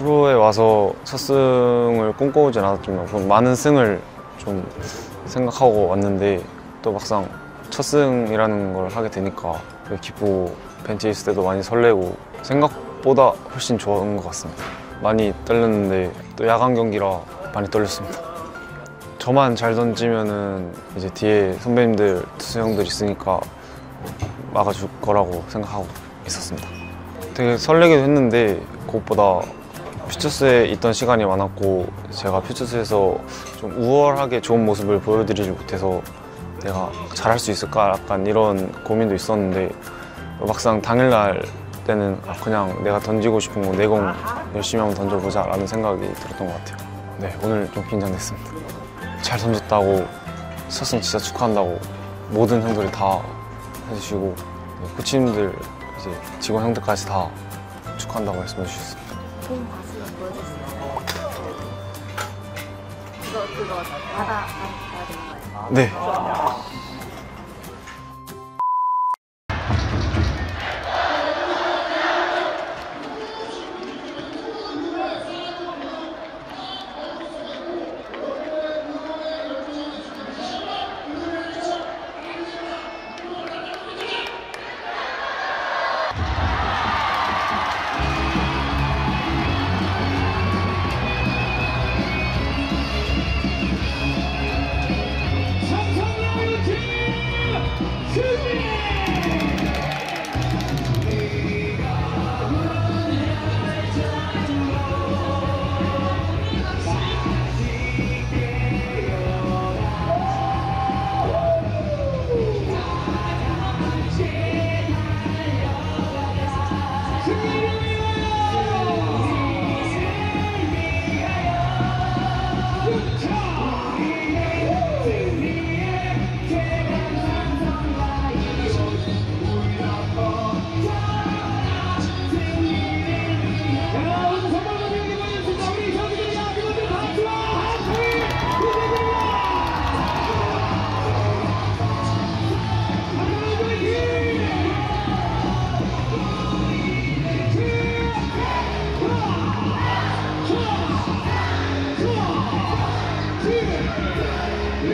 프로에 와서 첫 승을 꿈꿔오진 않았지만 많은 승을 좀 생각하고 왔는데 또 막상 첫 승이라는 걸 하게 되니까 기쁘고 벤치에 있을 때도 많이 설레고 생각보다 훨씬 좋은 것 같습니다. 많이 떨렸는데 또 야간 경기라 많이 떨렸습니다. 저만 잘 던지면은 이제 뒤에 선배님들 투수 형들 있으니까 막아줄 거라고 생각하고 있었습니다. 되게 설레기도 했는데 그것보다 퓨처스에 있던 시간이 많았고 제가 퓨처스에서 좀 우월하게 좋은 모습을 보여드리지 못해서 내가 잘할 수 있을까 약간 이런 고민도 있었는데 막상 당일날 때는 그냥 내가 던지고 싶은 거 내공 열심히 한번 던져보자 라는 생각이 들었던 것 같아요. 네, 오늘 좀 긴장됐습니다. 잘 던졌다고 첫 승 진짜 축하한다고 모든 형들이 다 해주시고 코치님들 이제 직원 형들까지 다 축하한다고 말씀해 주셨습니다. 본 가수는 보여줄 수 있어요? 그거 받아야 되는 거예요? 네.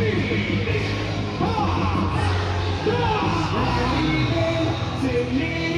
To me.